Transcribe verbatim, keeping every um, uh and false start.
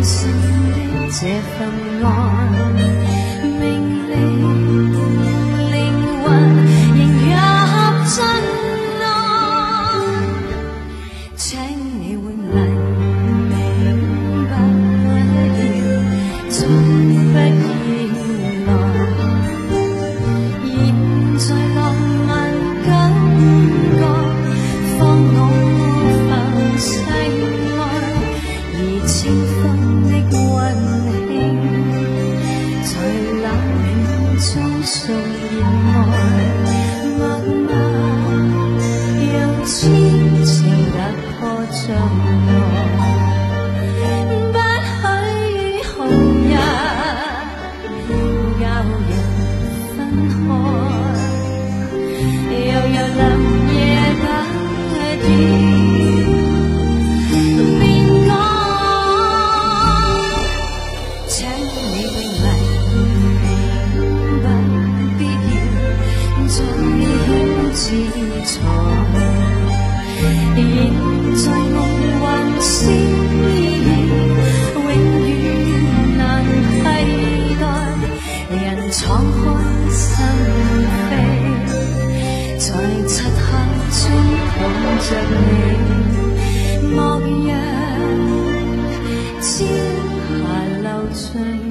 心的這份愛，命令靈魂仍入真愛，請你永嚟明白要，總不要來。現在浪漫感覺，放我浮世愛，而清風的溫馨，在冷暖中屬熱愛，默默讓痴情突破障礙，不許於紅日教人分開。悠悠林夜不斷變改，請你永嚟明白，必要再險自裁。現在夢幻詩永遠難替代，人敞開心扉。在漆黑中抱着你，莫讓朝霞流盡。